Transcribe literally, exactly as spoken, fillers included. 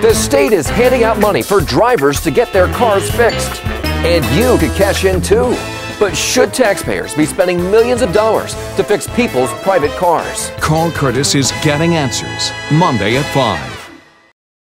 The state is handing out money for drivers to get their cars fixed. And you could cash in too. But should taxpayers be spending millions of dollars to fix people's private cars? Call Kurtis is Getting Answers, Monday at five.